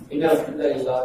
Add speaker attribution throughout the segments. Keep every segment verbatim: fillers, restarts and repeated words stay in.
Speaker 1: إن الحمد لله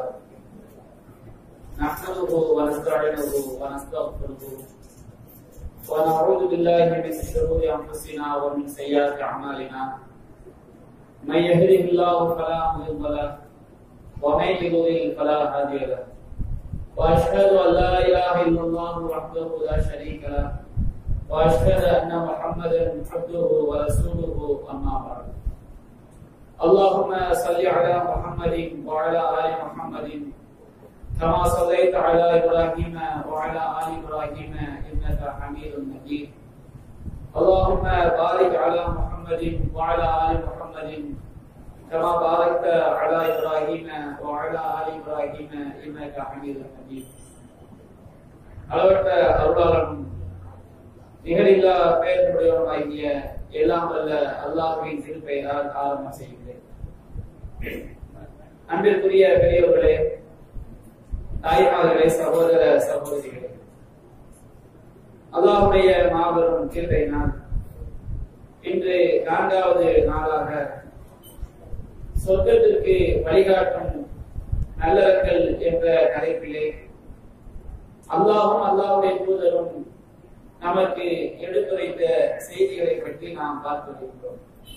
Speaker 1: نحمده ونستعينه ونستغفره ونعوذ بالله من شرور أنفسنا ومن سيئات أعمالنا من يهده الله فلا مضل له ومن يضلل فلا هادي له وأشهد أن لا إله إلا الله وحده لا شريك له وأشهد أن محمدا عبده ورسوله أما بعد اللهم صل على محمد وعلى آل محمد كما صليت على إبراهيم وعلى آل إبراهيم إنك حميد مجيد اللهم بارك على محمد وعلى آل محمد كما باركت على إبراهيم وعلى آل إبراهيم إنك حميد مجيد அளவற்ற அருளாளனும் நிகரில்லா பெயருடையவனாகிய எல்லாம் வல்ல அல்லாஹ்வின் திருப்பெயரால் ஆரம்பம் செய்கிறேன். அன்பிற்குரிய பெரியவர்களே, தாய்மார்களே, சகோதர சகோதரிகளே, அல்லாஹ்வுடைய மாபெரும் கிருபையினால் இன்று நான்காவது நாளாக சொர்க்கத்திற்கு வழிகாட்டும் நல்லறங்கள் என்ற தலைப்பிலே அல்லாஹும் அல்லாஹ்வுடைய தூதரும் நமக்கு எடுத்துரைத்த செய்திகளை பற்றி நாம் பார்த்து வருகிறோம்.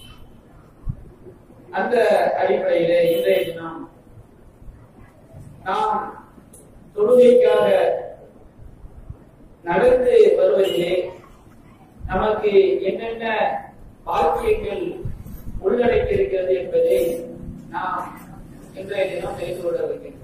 Speaker 1: அந்த அடிப்படையிலே இன்றைய தினம் நாம் தொழுகைக்காக நடந்து வருவதிலே நமக்கு என்னென்ன பாக்கியங்கள் உள்ளடக்கியிருக்கிறது என்பதை நாம் இன்றைய தினம் தெரிந்து கொள்ள இருக்கின்றோம்.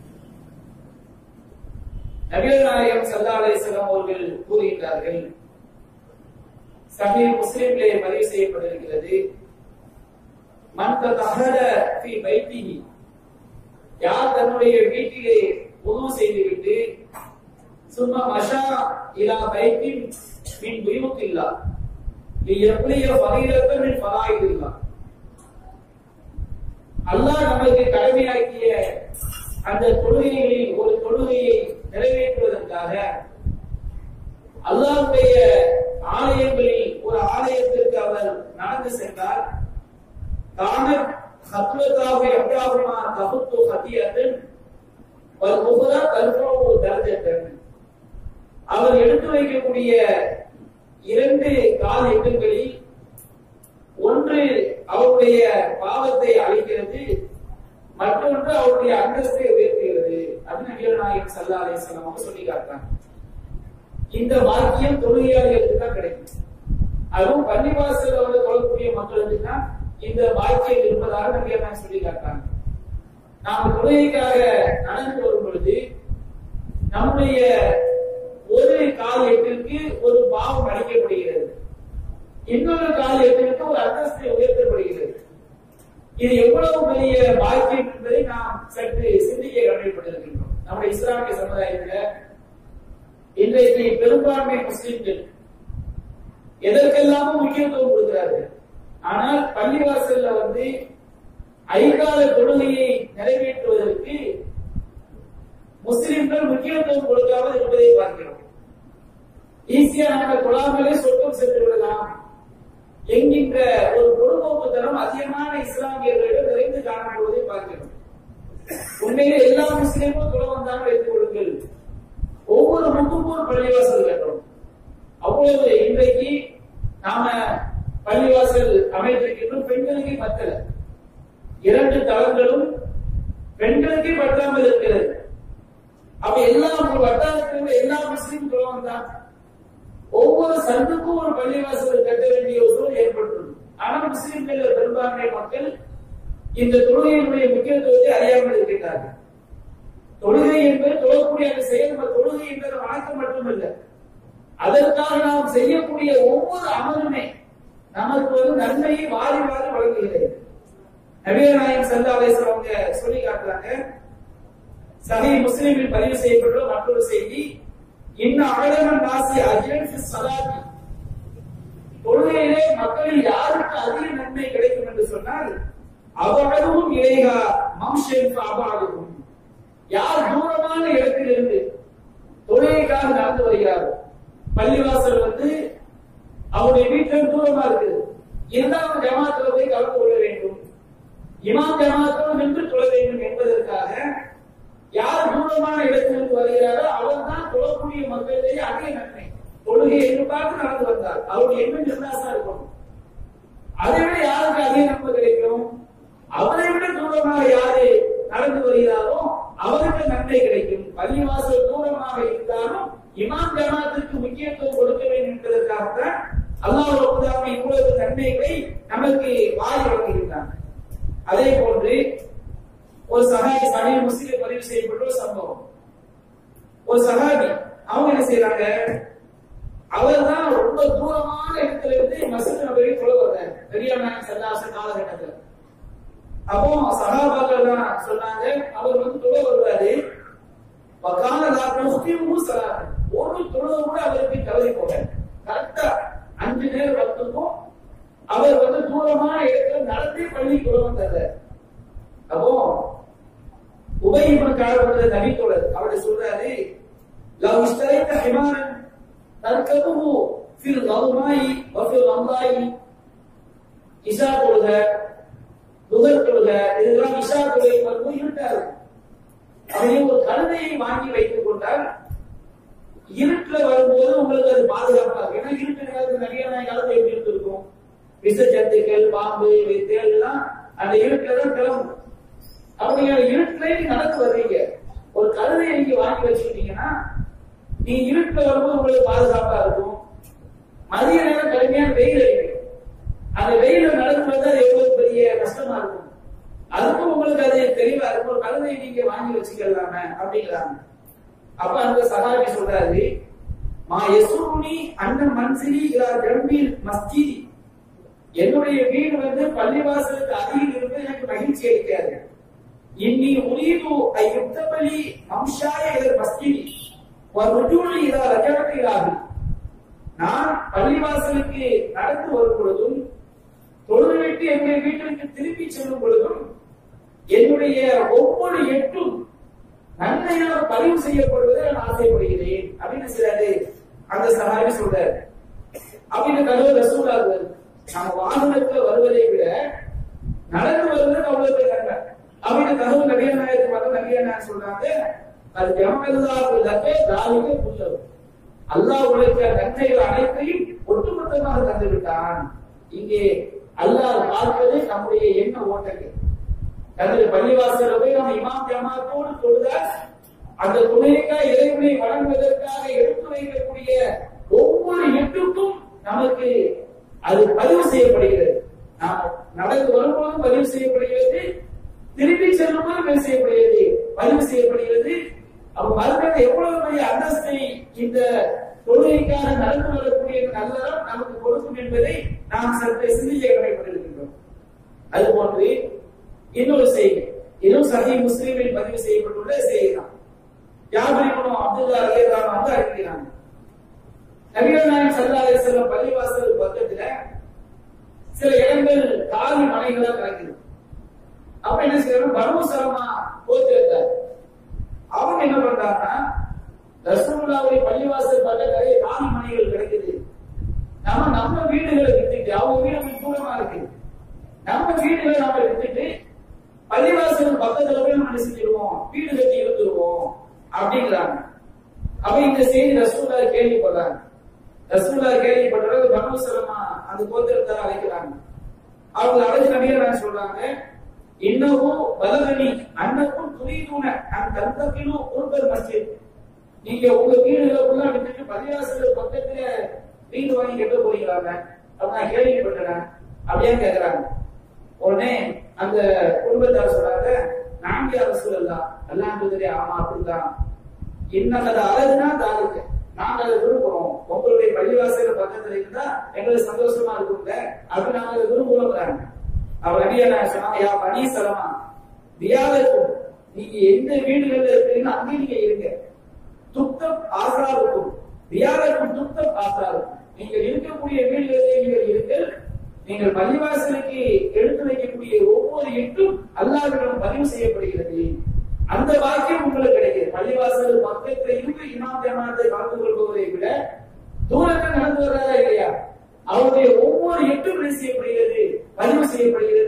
Speaker 1: நபிகள் நாயகம் ஸல்லல்லாஹு அலைஹி வஸல்லம் அவர்கள் கூறுகிறார்கள், சஹீஹ் முஸ்லிமிலே பதிவு செய்யப்பட்டிருக்கிறது, மன் தஹர ஃபீ பைத்திஹி, யார் தன்னுடைய வீட்டிலே வுது செய்துவிட்டு சும்மா மஷா இலா பைத்தின் மின் புயூத்தில்லாஹ் லியக்லிய ஃபரீலத்தன் மின் ஃபராயிதில்லாஹ், அல்லாஹ் நமக்கு கடமையாக்கிய அந்த தொழுகைகளில் ஒரு தொழுகையை நிறைவேற்றுவதற்காக அல்லாஹ்வுடைய ஆலயங்களில் ஒரு ஆலயத்திற்கு அவர் நடந்து சென்றார். கானத் ஹத்வதாக எப்ராஹிமா தஹுத்து ஹதியத்தன் வல் உஹரா தல்ஃபு தர்ஜத்தன், அவர் எடுத்து வைக்கக்கூடிய இரண்டு கால் எட்டுகளில் ஒன்று அவருடைய பாவத்தை அழிக்கிறது, மற்றொன்று அவருடைய அந்தஸ்தை உயர்த்துகிறது அப்படின்னு நபிகள் நாயகம் ஸல்லல்லாஹு அலைஹி வஸல்லம் அவங்க சொல்லி காட்டுறாங்க. இந்த வாக்கியம் தொழுகையாளிகளுக்கு தான் கிடைக்கும். அதுவும் பள்ளிவாசல் வந்து தொழக்கூடிய மக்களுக்கு தான் இந்த வாக்கியம் இருப்பதாக நபிகள் நாயகம் சொல்லி காட்டுறாங்க. நாம் தொழுகைக்காக நடந்து வரும் பொழுது நம்முடைய ஒரு கால் எட்டிற்கு ஒரு பாவம் அளிக்கப்படுகிறது, இன்னொரு கால் எட்டிற்கு ஒரு அந்தஸ்தை உயர்த்தப்படுகிறது. இது எவ்வளவு பெரிய பாக்கியம் என்பதை நாம் சற்று சிந்திக்க கடமைப்பட்டிருக்கின்றோம். நம்முடைய இஸ்லாமிய சமுதாயத்தில் இன்றைக்கு பெரும்பான்மை முஸ்லிம்கள் எதற்கெல்லாமும் முக்கியத்துவம் கொடுக்கிறார்கள். ஆனால் பள்ளிவாசல்ல வந்து ஐகால தொழுகையை நிறைவேற்றுவதற்கு முஸ்லிம்கள் முக்கியத்துவம் கொடுக்காமல் இருப்பதை பார்க்கிறோம். ஈஸியா நம்ம தொழாமலே சொர்க்கம் சென்று விடலாம் என்கின்ற ஒரு பொதுநோக்குத்தனம் அதிகமான இஸ்லாமியர்களிடம் நிறைந்து காணப்படுவதை பார்க்கிறோம். உண்மையிலே எல்லா முஸ்லிமும் தொழ வந்தாலும் வைத்துக் கொள்ளுங்கள், ஒவ்வொரு முக்கும் ஒரு பள்ளிவாசல் கட்டுறோம். அவ்வளவு இன்றைக்கு நாம பள்ளிவாசல் அமைத்திருக்கின்றோம். பெண்களுக்கு பத்தல, இரண்டு தளங்களும் பெண்களுக்கே பற்றாமல் இருக்கிறது. அப்ப எல்லா வட்டாரத்திலும் எல்லா முஸ்லீம் தொழ வந்தான் ஒவ்வொரு சந்துக்கும் ஒரு பள்ளிவாசல் கட்ட வேண்டிய ஒரு சூழல் ஏற்பட்டுள்ளது. ஆனால் முஸ்லிம்கள் பெரும்பான்மை மக்கள் இந்த தொழுகையினுடைய முக்கியத்துவத்தை அறியாமல் இருக்கின்றார்கள். தொழுகை என்பது தொழக்கூடிய அந்த செயல், தொழுகை என்பது வணக்கம் மட்டுமல்ல, அதற்காக நாம் செய்யக்கூடிய ஒவ்வொரு அமலுமே நமக்கு ஒரு நன்மையை வாரி வாரி வழங்குகிறது. நபிகள் நாயகம் ஸல்லல்லாஹு அலைஹி வஸல்லம் அவங்க சொல்லி காட்டுறாங்க. சஹீஹ் முஸ்லிமில் பதிவு செய்யப்பட்டுள்ள மற்றொரு செய்தி, இன்ன அகலமன் நாசி அஜ்ரன் ஃபி ஸலாத்தி, தொழுகையிலே மக்களில் யாருக்கு அதிக நன்மை கிடைக்கும் என்று சொன்னால் அபஅதுஹும் இலைஹா மம்ஷன் ஃபஅபஅதுஹும், யார் தூரமான இடத்திலிருந்து தொழுகைக்காக நடந்து வருகிறாரோ, பள்ளிவாசல் வந்து அவருடைய வீட்டில் தூரமா இருக்குது, இருந்தாலும் ஜமாத்துல போய் கலந்து கொள்ள வேண்டும், இமாம் ஜமாத்தோடு நின்று தொழ வேண்டும் என்பதற்காக யார் தூரமான இடத்திலிருந்து வருகிறாரோ அவர் தான் தொழக்கூடிய மக்களிலேயே அதிக நன்மை. தொழுகை என்று பார்த்து நடந்து வந்தார், அவருடைய எண்ணம் நிர்வாசா இருக்கணும். அதை விட யாருக்கு அதிக நன்மை கிடைக்கும்? அவரை விட தூரமாக யாரு நடந்து வருகிறாரோ அவருக்கு நன்மை கிடைக்கும். பள்ளிவாசல் தூரமாக இருந்தாலும் இமாம் ஜமாத்திற்கு முக்கியத்துவம் கொடுக்க வேண்டும் என்பதற்காகத்தான் அல்லாஹ் ரப்பல் இவ்வளவு நன்மைகளை நமக்கு வாரி வழங்குகின்றான். அதே போன்று ஒரு சஹாபி சஹீஹ் முஸ்லிம் பதிவு செய்யப்பட்ட ஒரு சம்பவம். ஒரு சஹாபி அவங்க என்ன செய்யறாங்க, அவர் தான் ரொம்ப தூரமான இடத்துல இருந்து மஸ்ஜித் நபவி தொழ வர்றாரு பெரியார் நாயகம் ஸல்லல்லாஹு அலைஹி வஸல்லம் காலகட்டத்தில். அப்போ சஹாபாக்கள் தான் சொன்னாங்க, அவர் வந்து தொழ வருவாரு, வகான லா துஸ்திமு ஸலாத், ஒரு தொழுகை கூட அவருக்கு தவறி போகாது. கரெக்டா அஞ்சு நேரம் வரைக்கும் அவர் வந்து தூரமான இடத்துல நடந்தே பள்ளி தொழ வந்தாரு. அப்போ உபை இப்னு கஅப் நபி தோழர் அவர் சொல்றாரு, லவ் இஸ்தரைத ஹிமாரன் தர்கபுஹு ஃபில் கல்மாயி வ ஃபில் ரம்லாயி. இஷா தொழுகை, துஹர் தொழுகை, இதெல்லாம் இஷா தொழுகை வந்து இருட்டாரு. அவரே ஒரு கழுதையை வாங்கி வைத்துக் கொண்டால் இருட்டுல வரும்போது உங்களுக்கு அது பாதுகாப்பா இருக்கும். ஏன்னா இருட்டு நேரத்தில் நிறைய காலத்துல எப்படி இருந்திருக்கும், விஷ ஜந்துக்கள், பாம்பு, தேள் எல்லாம் அந்த இருட்டுல தான் கிளம்பும். அப்படிங்கிற இருட்டுல நடந்து வர்றீங்க, ஒரு கழுதையை நீங்க வாங்கி வச்சுக்கிட்டீங்கன்னா நீ இருட்டுல வரும்போது உங்களுக்கு பாதுகாப்பா இருக்கும். மதிய நேரம் கடுமையான வெயில் அடிக்கும், அந்த வெயில நடந்து வந்தா அது எவ்வளவு பெரிய கஷ்டமா இருக்கும். அதுக்கும் உங்களுக்கு அது தெளிவா இருக்கும். ஒரு கழுதையை நீங்க வாங்கி வச்சுக்கலாமே அப்படிங்கிறாங்க. அப்ப அந்த சஹாபி சொல்றாரு, மா யசுருனி அன்ன மன்சிலி இலா ஜம்பில் மஸ்ஜிதி, என்னுடைய வீடு வந்து பள்ளிவாசலுக்கு அருகில் இருந்து எனக்கு மகிழ்ச்சி அளிக்காது. இன்னி உரீது ஐயுக்தபலி மம்ஷாய இலா மஸ்ஜிதி வ ருஜூலி இலா ரஜஅத் இலாஹி, நான் பள்ளிவாசலுக்கு நடந்து வரும் பொழுதும் தொழுதுவிட்டு என்னுடைய வீட்டிற்கு திரும்பி செல்லும் பொழுதும் என்னுடைய ஒவ்வொரு எட்டும் நன்மையாக பதிவு செய்யப்படுவதை நான் ஆசைப்படுகிறேன் அப்படின்னு சொல்றாரு அந்த சஹாபி சொல்றாரு. அப்படின்னு கனவு ரசூலுல்லாஹ் வருது, நம்ம வாகனத்துல வருவதை விட நடந்து வருவதற்கு அவ்வளவு பேர் நன்மை அப்படின்னு கனவு நபிகள் நாயகத்துக்கு வந்து நபிகள் நாயகம் சொல்றாங்க, அது ஜமல்லாஹுலகே தாலிகே புல்லு, அல்லாஹ் உழைக்க நன்மைகள் அனைத்தையும் ஒட்டுமொத்தமாக தந்து விட்டான். இங்கே அல்லாஹ் பார்ப்பது நம்முடைய எண்ண ஓட்டங்கள். தனது பள்ளிவாசல போய் நம்ம இமாம் ஜமாத்தோடு தொழுதால் அந்த துணைக்காக இறைவனை வழங்குவதற்காக எடுத்து வைக்கக்கூடிய ஒவ்வொரு எட்டுக்கும் நமக்கு அது பதிவு செய்யப்படுகிறது. நாம் நடந்து வரும்போதும் பதிவு செய்யப்படுகிறது, திரும்பி செல்லும் போது பதிவு செய்யப்படுகிறது பதிவு செய்யப்படுகிறது அப்ப மறுபடியும் எவ்வளவு பெரிய அந்தஸ்தை இந்த தொழுகைக்காக நடந்து வரக்கூடிய நல்லறம் நமக்கு கொடுக்கும் என்பதை நாம் சற்று சிந்திக்க கடமைப்பட்டிருக்கின்றோம். அதுபோன்று இன்னொரு செய்தி, இதுவும் சஹீஹ் முஸ்லிமில் பதிவு செய்யப்பட்டுள்ள செய்தி தான். ஜாபிர் இப்னு அப்துல்லாஹ் ரலியல்லாஹு அன்ஹு அறிவிக்கிறாங்க, நபிகள் நாயகம் ஸல்லல்லாஹு அலைஹி வஸல்லம் பள்ளிவாசல் பக்கத்துல சில இடங்கள் காலி மனைகளா கிடக்குது. அப்ப என்ன செய்யறாங்க, பனு சலமா கோத்திரத்தார் அவங்க என்ன பண்றாங்கன்னா, ரசூலுல்லாஹ்வுடைய பள்ளிவாசல் பக்கத்துல காலி மனைகள் கிடைக்குது, நம்ம நம்ம வீடுகளை விட்டுட்டு, அவங்க வீடு தூரமா இருக்கு, நம்ம வீடுகளை நாம விட்டுட்டு பள்ளிவாசல் பக்கத்துல போய் நம்ம செஞ்சிருவோம், வீடு கட்டி இருந்துருவோம் அப்படிங்கிறாங்க. அப்ப இந்த செய்தி ரசூலுல்லாஹ் கேள்விப்படுறாங்க. ரசூலுல்லாஹ் கேள்விப்பட்டது பனு சலமா அந்த கோத்திரத்தார் அழைக்கிறாங்க. அவங்க அழைச்சு நபிகள் சொல்றாங்க, இன்னஹு பலகனி அன்னக்கும் துரீதுன அன் தந்தகிலு குர்பல் மஸ்ஜித், நீங்க உங்க வீடுகளுக்குள்ள விட்டுட்டு பள்ளிவாசல் பக்கத்துல வீடு வாங்கி கட்ட போறீங்களாங்க அப்ப நான் கேள்விப்பட்டேன் அப்படியே கேக்குறாங்க. உடனே அந்த குடும்பத்தார் சொல்றாங்க, நாங்க ரசூலுல்லாஹ் அல்லாஹ்வுடைய ஆமா அப்படிதான், இன்னகத அழகுனா தாலுக்கு நாங்க அதை விரும்புறோம், உங்களுடைய பள்ளிவாசல் பக்கத்துல இருந்தா எங்களுக்கு சந்தோஷமா இருக்குங்க அப்படி நாங்க அதை விரும்புறோம். அவர் நபியா சொன்னாங்க, யா பனி சலமா தியாலக்கும், நீங்க எந்த வீடுகள்ல இருக்கீங்கன்னா அங்கேயும் நீங்க இருங்க, துப்தம் ஆசாருக்கும் தியாலக்கும் துப்தம் ஆசாருக்கும், நீங்க இருக்கக்கூடிய வீடுகளிலே நீங்கள் இருங்கள், நீங்கள் பள்ளிவாசலுக்கு எடுத்து வைக்கக்கூடிய ஒவ்வொரு எட்டும் அல்லாஹ்விடம் பதிவு செய்யப்படுகிறது, அந்த வாக்கியம் உங்களுக்கு கிடைக்கிறது. பள்ளிவாசல் பக்கத்தில் இருந்து இமாம் ஜமாத்தை கலந்து கொள்பவரை விட தூரத்தில் நடந்து வர்றதா இல்லையா, அவருடைய ஒவ்வொரு எட்டும் செய்யப்படுகிறது, பதிவு செய்யப்படுகிறது,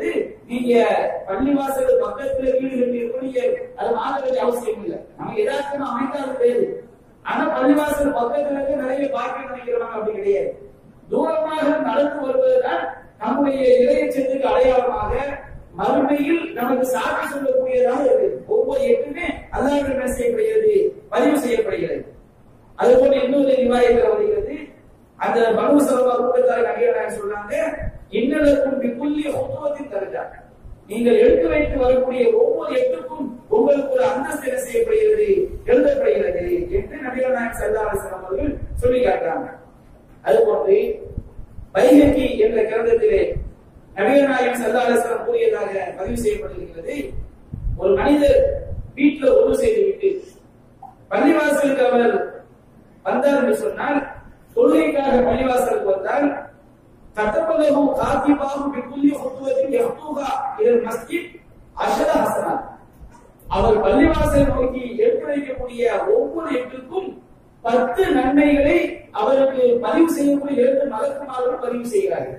Speaker 1: நீங்க பள்ளிவாசல் பக்கத்துல வீடு கட்டி நீங்க அதை மாற்ற வேண்டிய அவசியம் இல்லை. நம்ம எதாச்சும் அமைக்காத பேரு. ஆனா பள்ளிவாசல் பக்கத்துல இருந்து நிறைய பாக்கியம் நினைக்கிறவங்க அப்படி கிடையாது. தூரமாக நடந்து வருவதுதான் நம்முடைய இறையச்சத்துக்கு அடையாளமாக மறுமையில் நமக்கு சாட்சி சொல்லக்கூடியதாக இருக்கு. ஒவ்வொரு எட்டுமே அல்லாஹ்விடம் என்ன செய்யப்படுகிறது, பதிவு செய்யப்படுகிறது. அதுபோல இன்னொரு ரிவாயத்தில் வருகிறது, அந்த பனு சலமா கூட்டத்தார் நபிகள் சொல்றாங்க, இன்னலக்கும் பிக்குல்லி ஹுதுவத்தின் தரஜாத், நீங்கள் எடுத்து வைத்து வரக்கூடிய ஒவ்வொரு எட்டுக்கும் உங்களுக்கு ஒரு அந்தஸ்து என்ன செய்யப்படுகிறது, எழுதப்படுகிறது என்று நபிகள் நாயகம் ஸல்லல்லாஹு அலைஹி வஸல்லம் அவர்கள் சொல்லி காட்டுறாங்க. அதுபோன்று பைஹகி என்ற கிரந்தத்திலே நபிகள் நாயகம் ஸல்லல்லாஹு அலைஹி வஸல்லம் கூறியதாக பதிவு செய்யப்பட்டிருக்கிறது, ஒரு மனிதர் வீட்டில் ஒது செய்துவிட்டு பள்ளிவாசலுக்கு அவர் வந்தார் என்று சொன்னால், தொழுகைக்காக பள்ளிவாசலுக்கு வந்தால், கத்தபலஹு காத்திபாஹு பிக்குல்லி ஹுதுவத்தின் யஹ்துஹா இலல் மஸ்ஜித் அஷர ஹஸனாத், அவர் பள்ளிவாசலை நோக்கி எடுத்து வைக்கக்கூடிய ஒவ்வொரு எட்டுக்கும் பத்து நன்மைகளை அவருக்கு பதிவு செய்யக்கூடிய இரண்டு மலக்குமார்கள் பதிவு செய்கிறார்கள்.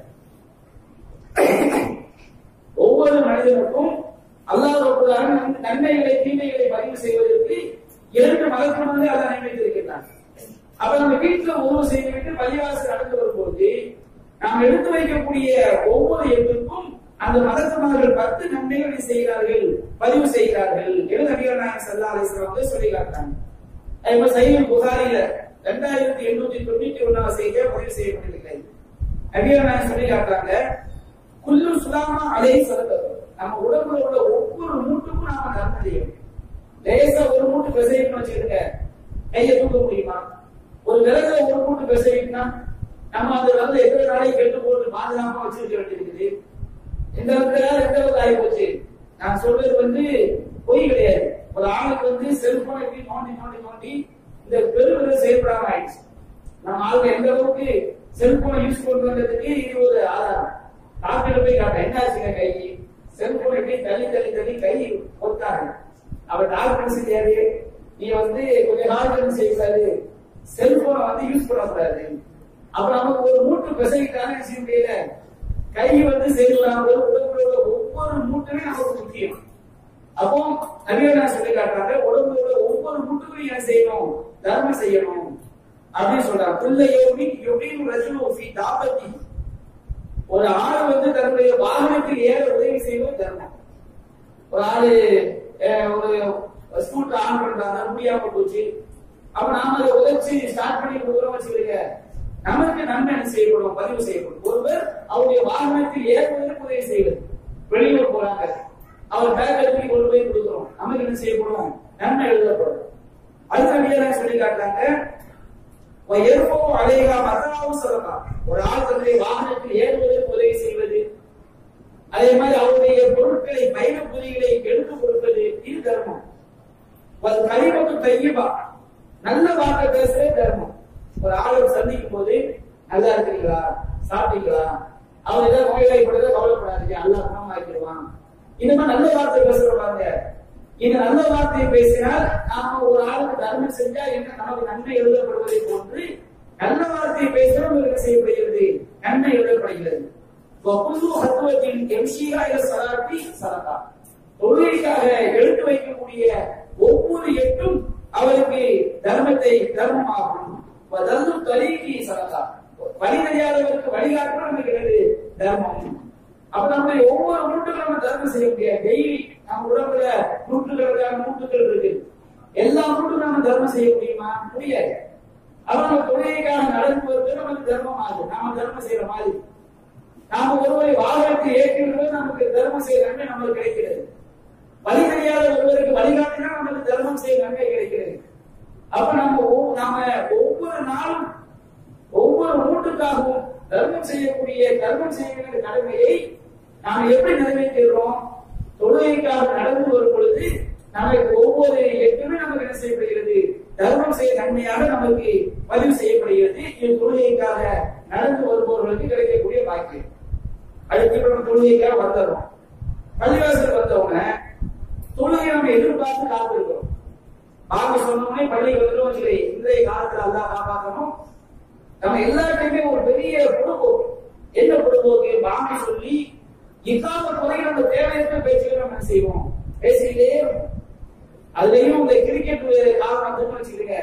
Speaker 1: ஒவ்வொரு மனிதனுக்கும் அல்லாஹ் ரப்பல் ஆலமீன் நன்மைகளை தீமைகளை பதிவு செய்வதற்கு இரண்டு மலக்குமார்கள் அதை நியமித்திருக்கிறார். அப்ப நம்ம வீட்டுல உணவு செய்துவிட்டு பள்ளிவாசல் நடந்து வரும்போது நாம் எடுத்து வைக்கக்கூடிய ஒவ்வொரு எட்டுக்கும் அந்த மலக்குமார்கள் பத்து நன்மைகளை செய்கிறார்கள், பதிவு செய்கிறார்கள் என்று நபிகள் நாயகம் ஸல்லல்லாஹு அலைஹி வஸல்லம் சொல்லி காட்டுறாங்க. இப்ப சஹீஹ் புகாரில இரண்டாயிரத்தி எண்ணூத்தி தொண்ணூத்தி ஒன்னாவது செய்தியா பதிவு செய்யப்பட்டிருக்கிறது. நபிகள் நாயகம் சொல்லி காட்டுறாங்க, குல்லு சுலாமா அலைஹி ஸல்லல்லாஹு, நம்ம உடம்புல உள்ள ஒவ்வொரு மூட்டுக்கும் நாம தர்மம் செய்யணும். லேசா ஒரு மூட்டு பெசைன்னு வச்சுக்கிட்டு கையை தூக்க முடியுமா? ஒரு விரல ஒரு மூட்டு பெசைனா நம்ம அந்த விரல எத்தனை நாளைக்கு கெட்டு போட்டு பாதுகாப்பா வச்சிருக்க வேண்டியிருக்குது. இந்த இடத்துல எந்த அளவுக்கு ஆகி போச்சு. நான் சொல்றது வந்து பொய் கிடையாது. ஒரு ஆளுக்கு வந்து செல்போன் எப்படி நோண்டி நோண்டி நோண்டி இந்த பெருவிரல் செயல்படாம ஆயிடுச்சு. நம்ம ஆளுங்க எந்த அளவுக்கு செல்போனை யூஸ் பண்றதுக்கு இது ஒரு ஆதாரம். டாக்டர் போய் காட்ட என்ன ஆச்சுங்க, கை செல்போன் எப்படி தள்ளி தள்ளி தள்ளி கை கொடுத்தாங்க. அவர் டாக்டர் செய்யாது, நீ வந்து கொஞ்சம் நாள் செய்யக்கூடாது, செல்போனை வந்து யூஸ் பண்ணக்கூடாது. அப்ப நமக்கு ஒரு மூட்டு பிசைக்கான செய்ய முடியல, கை வந்து செய்யலாம். உடம்புல ஒவ்வொரு மூட்டுமே நமக்கு முக்கியம். அப்போ நபிகள் சொல்லி காட்டுறாங்க, உடம்புல ஒவ்வொரு மூட்டுக்கும் என்ன செய்யணும், தர்மம் செய்யணும் அப்படின்னு சொல்றாங்க. பிள்ளையோமி யுபீனு ரஜுலு ஃபீ தாபத்தி, ஒரு ஆள் வந்து தன்னுடைய வாகனத்தில் ஏற உதவி செய்வது தர்மம். ஒரு ஆளு ஒரு ஸ்கூட்டர் ஆன் பண்றாங்க, முடியாம போச்சு, அப்ப நாம அதை உதவி ஸ்டார்ட் பண்ணி கொடுக்குறோம் வச்சுக்கிறீங்க, நமக்கு நன்மை செய்யப்படும், பதிவு செய்யப்படும். ஒருவர் அவருடைய வாகனத்தில் ஏறுவதற்கு உதவி செய்வது, வெளியூர் போறாங்க, அவர் பேக் எடுத்து கொண்டு போய் கொடுக்குறோம், நமக்கு என்ன செய்யப்படும், நன்மை எழுதப்படும். அடுத்த சொல்லி காட்டுறாங்க, அலைகா மதாவும் சொல்லலாம், ஒரு ஆள் தன்னுடைய வாகனத்தில் ஏறுவதற்கு உதவி செய்வது, அதே மாதிரி அவருடைய பொருட்களை பயண பொறிகளை எடுத்து கொடுப்பது, இது தர்மம். கலிமத்து தையபா, நல்ல வார்த்தை பேசுறே தர்மம். ஒரு ஆளை சந்திக்கும் போது நல்லா இருக்கீங்களா, சாப்பிட்டீங்களா, அவர் ஏதாவது நோய்வாய்ப்படுறத கவலைப்படாதீங்க, அல்லாஹ் குணமாக்கிடுவான். இந்த மாதிரி நல்ல வார்த்தை பேசுறாங்க. இந்த நல்ல வார்த்தையை பேசினால் நாம ஒரு ஆளுக்கு தர்மம் செஞ்சா என்ன நமக்கு நன்மை எழுதப்படுவதை போன்று நல்ல வார்த்தையை பேசுறோம் என்ன செய்யப்படுகிறது, நன்மை எழுதப்படுகிறது. தொழுகைக்காக எடுத்து வைக்கக்கூடிய ஒவ்வொரு எட்டும் அவருக்கு தர்மத்தை தர்மமாகும். தலீகி சதகா, வழி தெரியாதவருக்கு வழிகாட்டும் நமக்கு தர்மம். அப்ப நம்ம ஒவ்வொரு மூட்டுகளும் நம்ம தர்மம் செய்ய முடியாது. டெய்லி நம்ம உடம்புல மூட்டுகளுக்கான மூட்டுகள் இருக்கு, எல்லா மூட்டுக்கும் நம்ம தர்மம் செய்ய முடியுமா? முடியாது. அப்ப நம்ம தொழுகைக்காக நடந்து வருவது நமக்கு தர்மம் ஆகுது, நாம தர்மம் செய்யற மாதிரி. நாம ஒருவரை வாகனத்தை ஏற்கிறது நமக்கு தர்மம் செய்ய நன்மை நமக்கு கிடைக்கிறது. வழி தெரியாத ஒருவருக்கு வழிகாட்டினா நமக்கு தர்மம் செய்ய நன்மை கிடைக்கிறது. அப்ப நம்ம நாம ஒவ்வொரு நாளும் ஒவ்வொரு மூட்டுக்காகவும் தர்மம் செய்யக்கூடிய தர்மம் செய்ய வேண்டிய கடமையை நாம் எப்படி நிறைவேற்றுகிறோம்? தொழுகைக்காக நடந்து வரும் பொழுது நமக்கு ஒவ்வொரு எட்டுமே நமக்கு என்ன செய்யப்படுகிறது, தர்மம் செய்ய நன்மையாக நமக்கு பதிவு செய்யப்படுகிறது. இது தொழுகைக்காக நடந்து வருபவர்களுக்கு கிடைக்கக்கூடிய பாக்கியம். அடுத்து நம்ம தொழுகைக்காக வந்துடுறோம். பள்ளிவாசல் வந்தவுடனே தொழுகை நம்ம எதிர்பார்த்து காத்திருக்கிறோம். பாங்க சொன்னோம்னே பள்ளிக்கு வந்துடும் வச்சுக்கிறேன். இன்றைய காலத்துல அல்லா காப்பாற்றணும். நம்ம எல்லாத்தையுமே ஒரு பெரிய பொழுதுபோக்கு. என்ன பொழுதுபோக்கு? பாங்க சொல்லி இக்காமத் வரைக்கும் நம்ம தேவையற்ற பேச்சுகளை நம்ம செய்வோம், பேசிக்கிட்டே அதுலயும் இந்த கிரிக்கெட் காரணத்துக்கு வச்சுக்கிறீங்க.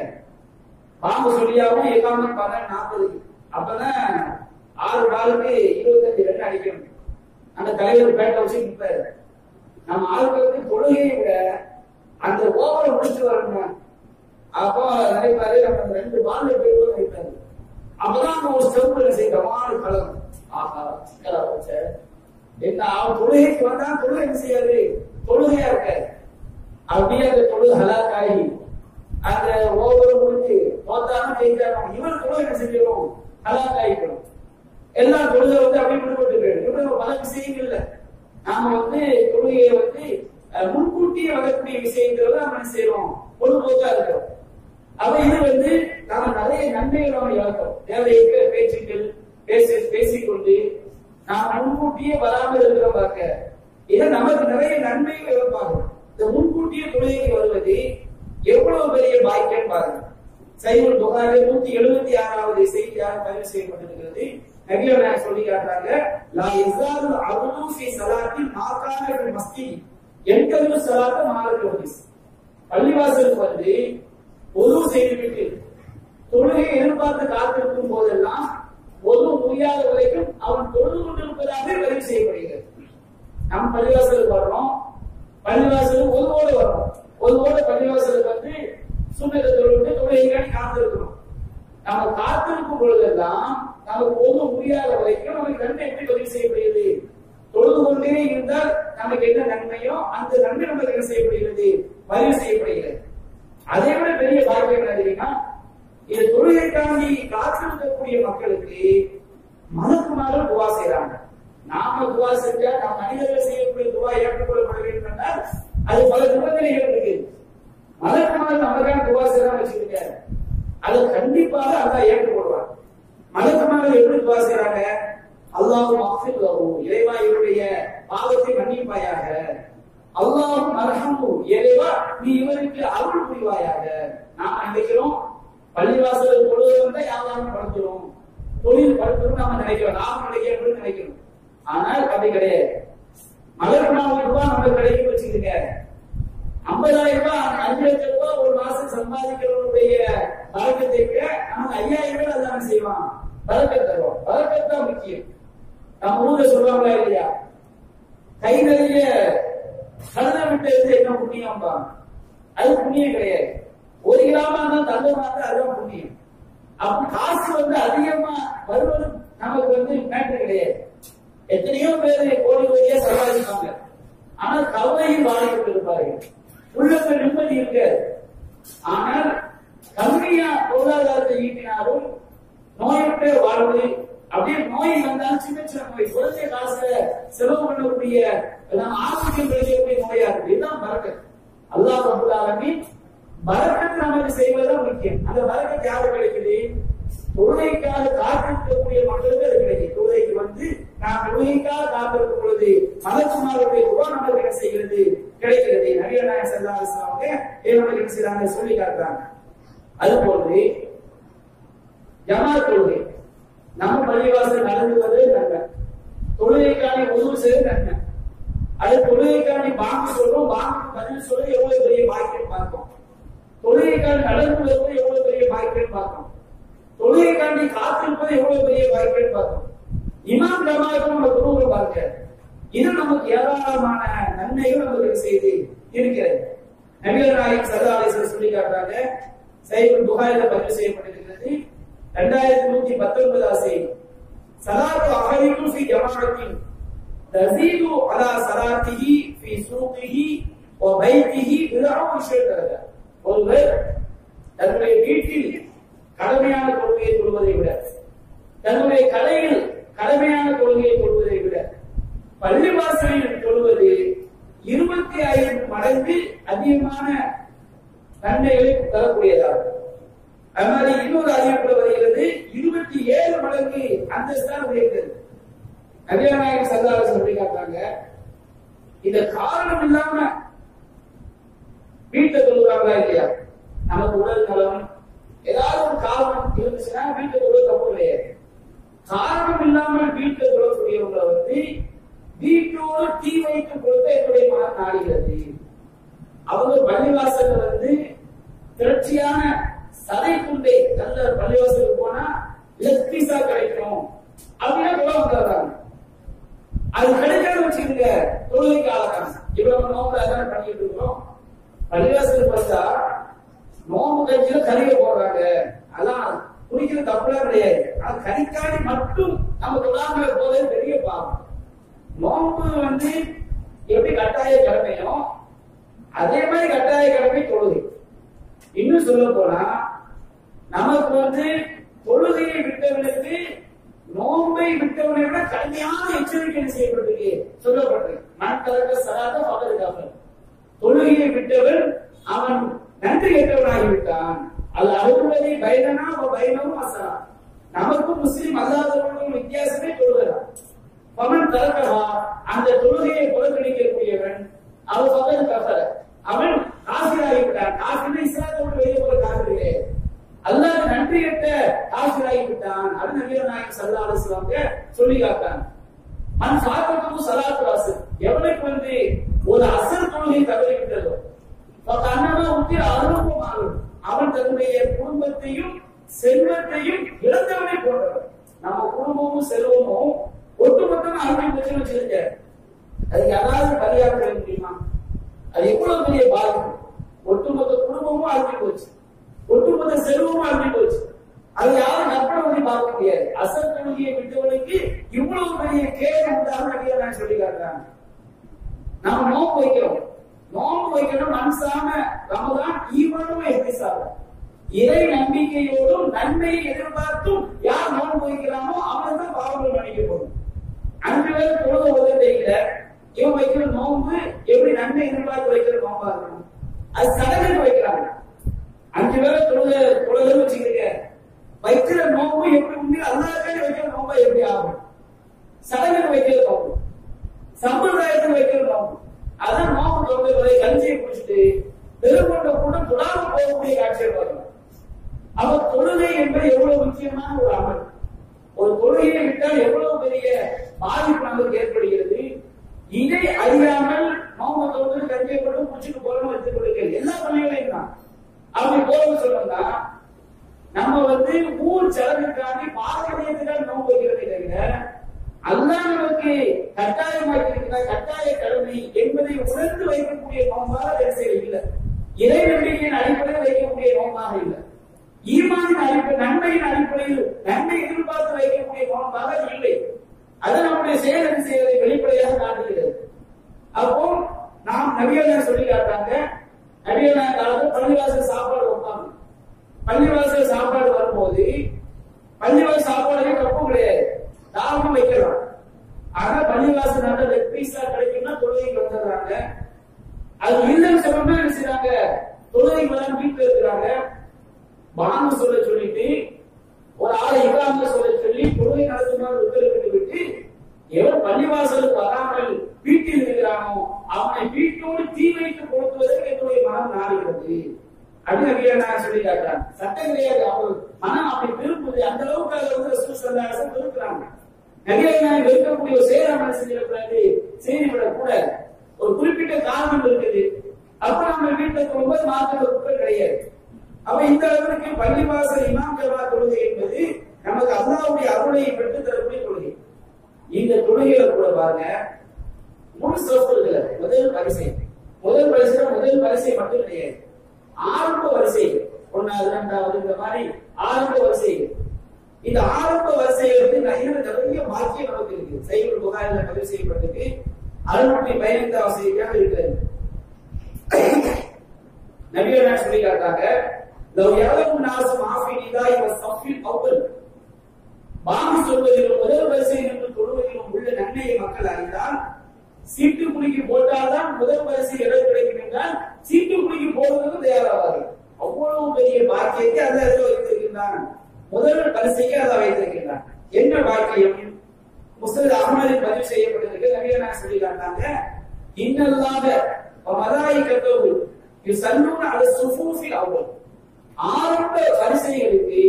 Speaker 1: பாம்பு சொல்லியாவும் இக்காமத் பன்னெண்டு நாற்பது அப்பதான் ஆறு பாலுக்கு இருபத்தஞ்சு ரன் அடிக்கணும். அந்த தலைவர் பேட்டை வச்சு நிற்பாரு. நம்ம ஆளுகளுக்கு தொழுகையை விட அந்த ஓவரை முடிச்சு வரணும். அப்போ நினைப்பாரு நம்ம ரெண்டு பால் போய் நினைப்பாரு. அப்பதான் நம்ம ஒரு ஸ்டெப் செய்யமான கலகம். ஆஹா சிக்கலா வச்ச என்ன அவன் தொழுகைக்கு வந்தா தொழுகை என்ன செய்யாது, தொழுகையா இருக்க அப்படியே அந்த தொழுகை ஹலாக்காகி அந்த ஓவரை முடிஞ்சு தோத்தாலும் ஜெயிச்சாலும் இவன் தொழுகை என்ன செஞ்சிடும், ஹலாக்காகிக்கணும். எல்லா தொழுகை வந்து அப்படியே விடுபட்டு போயிடும். இப்படி பல விஷயங்கள்ல நாம வந்து தொழுகையை வந்து முன்கூட்டியே வரக்கூடிய விஷயங்களை நம்ம செய்யறோம், பொழுதுபோக்கா இருக்கிறோம். அப்ப இது வந்து நாம நிறைய நன்மைகளை இழக்கிறோம். தேவையற்ற பேச்சுக்கள் பேசி பேசிக்கொண்டு நாம் முன்கூட்டியே வராமல் இருக்கிறோம் பார்க்க. இதை நமக்கு நிறைய நன்மைகள் இழப்பாங்க. இந்த முன்கூட்டியே தொழுகைக்கு வருவது எவ்வளவு பெரிய பாக்கியம் பாருங்க. சைவல் புகாரி நூத்தி எழுபத்தி ஆறாவது செய்தியாக பதிவு செய்யப்பட்டிருக்கிறது. நபிகள் சொல்லி காட்டுறாங்க, லா இஸ்ராது அவுது ஃபீ ஸலாத்தி மா கான ஃபில் மஸ்ஜித் என்கது ஸலாத்த மாலல் ஹதீஸ். பள்ளிவாசலுக்கு வந்து ஒது செய்துவிட்டு தொழுகையை எதிர்பார்த்து காத்திருக்கும் போதெல்லாம் ஒது முடியாத வரைக்கும் அவன் தொழுது கொண்டிருப்பதாக பதிவு செய்யப்படுகிறது. நம் பள்ளிவாசலுக்கு வர்றோம், பள்ளிவாசலுக்கு ஒதுவோடு வர்றோம், ஒதுவோடு பள்ளிவாசலுக்கு வந்து சுண்ணத்தை தொழுவிட்டு தொழுகைக்காண்டி காத்திருக்கிறோம். நம்ம காத்திருக்கும் பொழுதெல்லாம் நமக்கு ஒது முடியாத வரைக்கும் நமக்கு நன்மை எப்படி பதிவு செய்யப்படுகிறது, தொழுது கொண்டே இருந்தால் நமக்கு என்ன நன்மையோ அந்த நன்மை நமக்கு என்ன செய்யப்படுகிறது, பதிவு செய்யப்படுகிறது. அதை விட பெரிய பாக்கியம் என்ன தெரியுமா, இது தொழுகைக்காண்டி காத்திருக்கக்கூடிய மக்களுக்கு மலக்குமார்கள் துவா செய்யறாங்க. நாம துவா செஞ்சா நாம் மனிதர்கள் செய்யக்கூடிய துவா ஏற்றுக்கொள்ளப்பட வேண்டும் என்றால் அது பல நிபந்தனைகள் இருக்கு. மலக்குமார்கள் நமக்கான துவா செய்யறாங்க வச்சுக்கோங்க, அதை கண்டிப்பாக அல்லாஹ் ஏற்றுக்கொள்வார். மலக்குமார்கள் எப்படி துவா செய்யறாங்க, அல்லாஹ் மஃபிர் லஹு இறைவா இவருடைய பாவத்தை மன்னிப்பாயாக, அல்லாஹ் மர்ஹமு இறைவா நீ இவருக்கு அருள் புரிவாயாக. நாம் நினைக்கிறோம் பள்ளிவாசல் தொழுகை வந்தா யாரும் படுத்துறோம், தொழில் படுத்துறோம் நாம நினைக்கிறோம், நாம் நினைக்கிறோம் நினைக்கிறோம். ஆனால் அப்படி கிடையாது. மலக்குமார்கள் ரூபாய் நம்ம கிடைக்கும் வச்சுக்கிங்க, ஐம்பதாயிரம் ரூபாய் அஞ்சு லட்சம் ரூபாய் ஒரு மாசம் சம்பாதிக்கிறவருடைய பழக்கத்தை விட நமக்கு ஐயாயிரம் ரூபாய் அதான் செய்வான், பழக்கம் தருவோம். பழக்கம் தான் முக்கியம். நம்ம ஊர்ல சொல்லுவாங்களா இல்லையா, கை நிறைய கலந்த விட்டு என்ன புண்ணியம் தான், அது புண்ணியம் கிடையாது. ஒரு கிராமம் தான் தங்கமா இருந்தா அதுதான் புண்ணியம். அப்ப காசு வந்து அதிகமா வருவது நமக்கு வந்து மேட்டர் கிடையாது. எத்தனையோ பேர் கோடி கோடியா சம்பாதிப்பாங்க, ஆனால் கவலையும் வாழ்க்கை இருப்பார்கள், உள்ளத்தில் நிம்மதி இருக்காது. ஆனால் கம்மியா பொருளாதாரத்தை ஈட்டினாலும் நோயற்ற வாழ்வு, அப்படியே நோய் வந்தாலும் சின்ன சின்ன நோய் குறைஞ்ச காசுல செலவு பண்ணக்கூடிய ஆரோக்கியம் கிடைக்கக்கூடிய நோயா இருக்கு. இதுதான் பரக்கத். அல்லாஹ் ரப்பல் ஆலமீன் பரக்கத் நமக்கு செய்வதுதான் முக்கியம். அந்த பரக்கத் யாரு கிடைக்குது, தொழுகைக்காக காத்திருக்கக்கூடிய மக்களுக்கு அது கிடைக்கும். தொழுகைக்கு வந்து நாம் தொழுகைக்காக காத்திருக்கும் பொழுது மலக்குமாருடைய துவா நமக்கு என்ன செய்கிறது, கிடைக்கிறது. நபிகள் நாயகம் ஸல்லல்லாஹு அலைஹி வஸல்லம் நமக்கு என்ன செய்றாங்க சொல்லி காட்டுறாங்க. அது போன்று ஜமாத் தொழுகை நம்ம பள்ளிவாசல் நடந்துவது நன்மை, தொழுகைக்காண்டி உதவு செய்வது நன்மை. அது தொழுகைக்காண்டி பாங்கு சொல்றோம், பாங்குக்கு பதில் சொல்றது எவ்வளவு பெரிய பாக்கியம் பார்ப்போம். தொழுகைக்காண்டி நடந்து வருவது எவ்வளவு பெரிய பாக்கியம் பார்ப்போம். தொழுகைக்காண்டி காத்திருப்பது எவ்வளவு பெரிய பாக்கியம் பார்ப்போம். இமாம் ஜமாத்தும் நம்ம குருவை பார்க்க இது நமக்கு ஏராளமான நன்மைகள் நமக்கு செய்து இருக்கிறது. நபிகள் நாயகம் ஸல்லல்லாஹு அலைஹி வஸல்லம் சொல்லி காட்டுறாங்க, சஹீஹுல் புகாரில பதிவு செய்யப்பட்டிருக்கிறது, இரண்டாயிரத்தி நூத்தி பத்தொன்பதாம் செய்தி, ஸலாத்து அஹதிக்கும் ஃபீ ஜமாஅத்தின் தஸீது அலா ஸலாத்திஹி ஃபீ சூகிஹி வ பைத்திஹி பிதஅவு ஷைத்தரக. ஒருவர் தன்னுடைய வீட்டில் கடமையான தொழுகையை தொழுவதை விட, தன்னுடைய கடையில் கடமையான தொழுகையை தொழுவதை விட பள்ளிவாசலில் தொழுவது இருபத்தி ஐந்து மடங்கு அதிகமான நன்மைகளை தரக்கூடியதாகும். அது மாதிரி இன்னொரு அறிவிப்பு வருகிறது, இருபத்தி ஏழு மடங்கு அந்தஸ்தான் உயர்ந்தது. நபிகள் நாயகம் ஸல்லல்லாஹு அலைஹி வஸல்லம் சொல்லி காட்டுறாங்க, இந்த காரணம் இல்லாம வீட்டை தொழுகிறாங்களா இல்லையா, நமக்கு உடல் நலம் ஏதாவது ஒரு காரணம் இருந்துச்சுன்னா வீட்டை தொழுவது தப்பு கிடையாது. காரணம் இல்லாமல் வீட்டை தொழக்கூடியவங்களை வந்து வீட்டோடு தீ வைத்து கொடுத்த என்னுடைய மனம் நாடுகிறது. அவங்க பள்ளிவாசல் வந்து திரட்சியான சதை துண்டை நல்ல பள்ளிவாசலுக்கு போனா லெக்பீஸா கிடைக்கும் அப்படின்னா கூட வந்துடுறாங்க. அது கிடைக்காத வச்சுக்கோங்க, தொழுகைக்கு ஆளாங்க. இவ்வளவு நோம்பு அதான் பண்ணிட்டு இருக்கோம். பள்ளிவாசலுக்கு வந்தா நோம்பு கட்சியில கறிய போடுறாங்க. அதான் குடிக்கிற தப்புலாம் கிடையாது. அது கறிக்காடி மட்டும் நம்ம தொழாம போதே பெரிய பாவம். நோம்பு வந்து எப்படி கட்டாய கடமையோ அதே மாதிரி கட்டாய கடமை தொழுகை. இன்னும் சொல்ல போனா நமக்கு வந்து தொழுகையை விட்டவனுக்கு நோம்பை விட்டவனை விட கடுமையான எச்சரிக்கை செய்யப்பட்டிருக்கு, சொல்லப்பட்டிருக்கு. நான் கலக்க சராத பகலுக்காக தொழுகையை விட்டவன் அவன் நன்றி கெட்டவனாகிவிட்டான். அது அழுவதை பயனா பயனமும் அசரா. நமக்கும் முஸ்லீம் அல்லாதவர்களுக்கும் வித்தியாசமே தொழுகிறான். பவன் தரக்கவா அந்த தொழுகையை புறக்கணிக்கக்கூடியவன் அவன் பகல் கஃபர, அவன் காசிராகிவிட்டான். காசிரை இஸ்லாத்தோடு வெளியே போல காசிரே அல்லாஹ் நன்றி கெட்ட காசிராகிவிட்டான். அது நபிகள் நாயகம் ஸல்லல்லாஹு அலைஹி வஸல்லம் சொல்லி காட்டான். மன் சாத்தத்து ஸலாத்து அஸ்ர், எவனுக்கு வந்து ஒரு அஸ்ர் தொழுகை தவறிவிட்டதோ கண்ணமா ஊற்றி அருளும் ஆகும், அவன் தன்னுடைய குடும்பத்தையும் செல்வத்தையும் இழந்தவனை போன்றவன். நம்ம குடும்பமும் செல்வமும் ஒட்டுமொத்தமா அருமை பிரச்சனை வச்சிருக்க, அது யாராவது பரிகாரம் முடியுமா? அது எவ்வளவு பெரிய பாதிப்பு. ஒட்டுமொத்த குடும்பமும் அழிஞ்சு போச்சு, ஒட்டுமொத்த செல்வமும் அழிஞ்சு போச்சு. அது யாரும் நற்பட வந்து பார்க்க முடியாது. அசல் தொழுகையை விட்டவனுக்கு இவ்வளவு பெரிய கேடு உண்டாக நான் சொல்லி காட்டுறாங்க. நாம நோம்பு வைக்கிறோம், நோம்பு வைக்கணும் மனசாம ரமதான் ஈமானும் எப்படி சாப்பிடும் இறை நம்பிக்கையோடும் நன்மையை எதிர்பார்த்தும் யார் நோன்பு வைக்கிறானோ அவன் தான் பாவங்கள் மன்னிக்கப்படும். அஞ்சு பேர் தொழுக உதவியில இவன் வைக்கிற நோன்பு எப்படி நன்மை எதிர்பார்த்து வைக்கிற நோம்பா இருக்கணும். அது சடங்கு வைக்கிறாங்க. அஞ்சு பேரை தொழுக தொழுக வச்சுக்கிறீங்க, வைக்கிற நோம்பு எப்படி உண்மை அல்லாஹ்வே வைக்கிற நோம்பா எப்படி ஆகும்? சடங்கு வைக்கிற நோம்பு, சம்பிரதாயத்தில் வைக்கிற நோம்பு. அதான் நோம்பு தொழுகை கஞ்சியை குடிச்சிட்டு பெருங்கொண்ட கூட தொழாம போகக்கூடிய காட்சியை பார்க்கணும். அவர் தொழுகை என்பது எவ்வளவு முக்கியமான ஒரு அமல். ஒரு தொழுகையை விட்டால் எவ்வளவு பெரிய பாதிப்பு நமக்கு ஏற்படுகிறது. இதை அறியாமல் நோம்பு தொழுகை கஞ்சியை போட்டு குடிச்சுட்டு போறோம் எடுத்துக் கொடுக்க எல்லா பணிகளையும் தான் அப்படி போறது சொல்லணும்னா நம்ம வந்து ஊர் செலவுக்காண்டி பாரம்பரியத்துக்காக நோம்பு வைக்கிறதே தவிர அல்லாஹ் நமக்கு கட்டாயமாக்கி இருக்கிற கட்டாய கடமை என்பதை உணர்ந்து வைக்கக்கூடிய நோம்பாக வரிசையில் இல்லை. இறை நம்பிக்கையின் அடிப்படையில் வைக்கக்கூடிய நோம்பாக இல்லை. ஈமானின் அடிப்படை நன்மையின் அடிப்படையில் நன்மை எதிர்பார்த்து வைக்கக்கூடிய நோம்பாக இல்லை. அது நம்முடைய செயல் செய்வதை வெளிப்படையாக காட்டுகிறது. அப்போ நாம் நபிகள் சொல்லி காட்டாங்க. நபிகள் காலத்தில் பள்ளிவாசல் சாப்பாடு வைப்பாங்க. பள்ளிவாசல் சாப்பாடு வரும்போது பள்ளிவாசல் சாப்பாடுமே தப்பு கிடையாது, தாராளமா வைக்கலாம். ஆனா பள்ளிவாசல் நல்ல லெக் பீஸா கிடைக்கும்னா தொழுகைக்கு வந்துடுறாங்க. அது இல்லைன்னு சொல்லணும்னா என்ன செய்யறாங்க, தொழுகைக்கு வராம வீட்டுல இருக்கிறாங்க. பாங்கு சொல்ல சொல்லிட்டு ஒரு ஆளை இகாம சொல்ல சொல்லி தொழுகை நடத்துமாறு உத்தரவிட்டு விட்டு எவன் பள்ளிவாசலுக்கு வராமல் வீட்டில் இருக்கிறானோ அவனை வீட்டோடு தீ வைத்து கொடுத்துவதற்கு என்னுடைய மனம் நாடுகிறது அப்படின்னு நான் சொல்லி காட்டுறாங்க. சட்டம் கிடையாது, அவங்க மனம் அப்படி விரும்புது. அந்த அளவுக்கு அதை வந்து ரசூல் ஸல்லல்லாஹு அலைஹி வஸல்லம் விரும்புறாங்க. நிறைய நான் இருக்கக்கூடிய ஒரு செயலாமல் செஞ்சிடக்கூடாது, செய்துவிடக் கூடாது. ஒரு குறிப்பிட்ட காரணம் இருக்குது. அப்ப நம்ம வீட்டுக்கு ஒன்பது மாதம் குற்றம் கிடையாது. அப்ப இந்த அளவுக்கு பள்ளிவாசல் இமாம் ஜமாத் தொழுகை என்பது நமக்கு அல்லாஹ்வுடைய அருளை பெற்று தரக்கூடிய தொழுகை. இந்த தொழுகையில கூட பாருங்க, முன் சொற்கள் முதல் வரிசை, முதல் வரிசை முதல் வரிசை மட்டும் கிடையாது, ஆரம்ப வரிசை ஒன்னாவது இரண்டாவது இந்த மாதிரி ஆரம்ப வரிசைகள். இந்த ஆரம்ப வரிசைகளுக்கு நிறைய வாக்கியம் நமக்கு இருக்கு. சைபுல் புகாரில பதிவு செய்யப்பட்டிருக்கு. அறுநூற்றி பதினைந்தாம் செய்தியாக இருக்கிறது. நபிகள் சொல்லி காட்டாங்க, பாங்கு சொல்வதிலும் முதல் வரிசையில் என்று தொழுவதிலும் உள்ள நன்மையை மக்கள் அறிந்தால் சீட்டு குலுக்கி போட்டால்தான் முதல் வரிசை இடம் கிடைக்கும் என்றால் சீட்டு குலுக்கி போடுவதற்கு தயாராவார்கள். அவ்வளவு பெரிய பாக்கியத்தை அதை வைத்திருக்கின்றான். முதல் வரிசைக்கு அதை வைத்திருக்கின்றான். என்ன பாக்கியம்? முஸ்லிம் அஹ்மதில் பதிவு செய்யப்பட்டிருக்கு. நபிகள் சொல்லி காட்டாங்க, இன்னல்லாஹ வ மலாயிகத்துஹு யுஸல்லூன அலா ஸுஃபூஃபில் அவ்வல். ஆரம்ப வரிசைகளுக்கு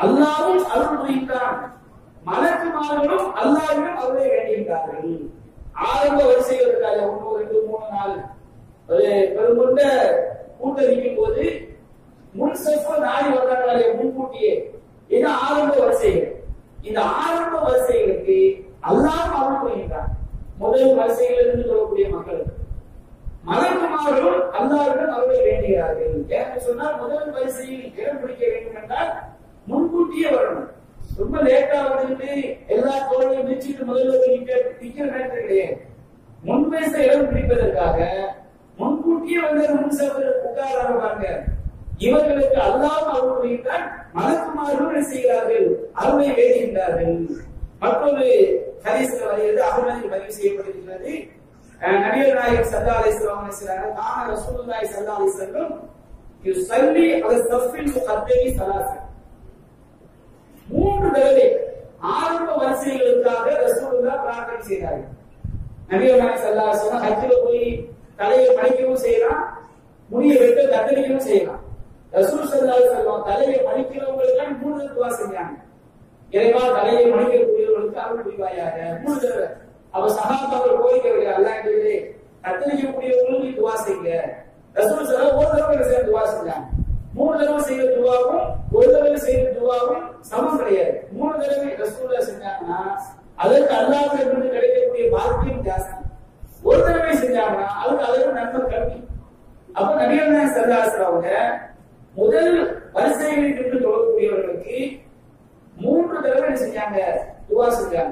Speaker 1: அல்லாஹ்வும் அருள் புரிகிறான், மலக்குமார்களும் அல்லாஹ்விடம் அருளை வேண்டுகிறார்கள். ஆரம்ப வரிசைகள் இருக்காது, ஒன்று ரெண்டு மூணு நாலு ஒரு பெருங்கொண்ட கூட்டம் நிற்கும் போது முன் செப்ப நாடி வர்றாங்களே முன்கூட்டியே, இது ஆரம்ப வரிசைகள். இந்த ஆரம்ப வரிசைகளுக்கு அல்லாஹ் அருள் புரிகின்றார். முதல் வரிசையில் இருந்து சொல்லக்கூடிய மக்களுக்கு மலக்குமார்கள் அல்லாஹ்விடம் அருளை வேண்டுகிறார்கள். ஏன்னு சொன்னால் முதல் வரிசையில் இடம் பிடிக்க வேண்டும் என்றால் முன்கூட்டியே வரணும். ரொம்ப லேட்டா வந்து எல்லா தோழையும் நிச்சயித்து முதல்ல நிக்கிற நேரத்தில் கிடையாது. முன் வரிசை இடம் பிடிப்பதற்காக முன்கூட்டியே வந்து முன்சவர் உட்கார்றாங்க பாருங்க. இவர்களுக்கு அல்லாஹ் அருள் புரிகின்றார், மலக்குமார்கள் செய்கிறார்கள், அருளை வேண்டுகின்றார்கள். மற்றொரு ஹதீஸ்ல வருகிறது, அகமதில் பதிவு செய்யப்பட்டிருக்கிறது. நபிகள் நாயகம் ஸல்லல்லாஹு அலைஹி வஸல்லம் சொல்றாங்க, கான ரசூலுல்லாஹி ஸல்லல்லாஹு அலைஹி வஸல்லம் யுஸல்லி அலா ஸஃபில் முகத்தமி ஸலாஸ. மூன்று தடவை ஆரம்ப வரிசைகளுக்காக ரசூலுல்லாஹ் பிரார்த்தனை செய்தார்கள். நபிகள் நாயகம் ஸல்லல்லாஹு அலைஹி வஸல்லம் ஹஜ்ஜில போய் தலையை மடிக்கவும் செய்யலாம், முடியை வெட்ட கத்தரிக்கவும் செய்யலாம். ரசூல் ஸல்லல்லாஹு அலைஹி வஸல்லம் தலையை மடிக்கிறவங்களுக்கு மூணு துவா செஞ்சாங்க. இறைவா தலையை மடிக்கக்கூடியவர்களுக்கு அருள் புரிவாயாக, மூணு தடவை. அவ சஹாபாக்கள் கோரிக்கை, அல்லாஹ்வே கத்தரிக்கக்கூடியவங்களுக்கு துவா செய்யுங்க. ரசூல் ஸல்லல்லாஹு ஒரு தடவை செய்ய துவா செஞ்சாங்க. மூணு தடவை செய்யற துவாவும் ஒரு தடவை செய்யற துவாவும் சமம் கிடையாது. மூணு தடவை ரசூலுல்லாஹ் செஞ்சாங்கன்னா அதற்கு அல்லாஹ்விடமிருந்து கிடைக்கக்கூடிய பாக்கியம் ஜாஸ்தி. ஒரு தடவை செஞ்சாங்கன்னா அதுக்கு அதோட நன்மை கம்மி. அப்ப நபிகள் நாயகம் ஸல்லல்லாஹு அலைஹி வஸல்லம் முதல் வரிசைகளில் இருந்து தொழக்கூடியவர்களுக்கு மூன்று தடவை செஞ்சாங்க, துவா செஞ்சாங்க.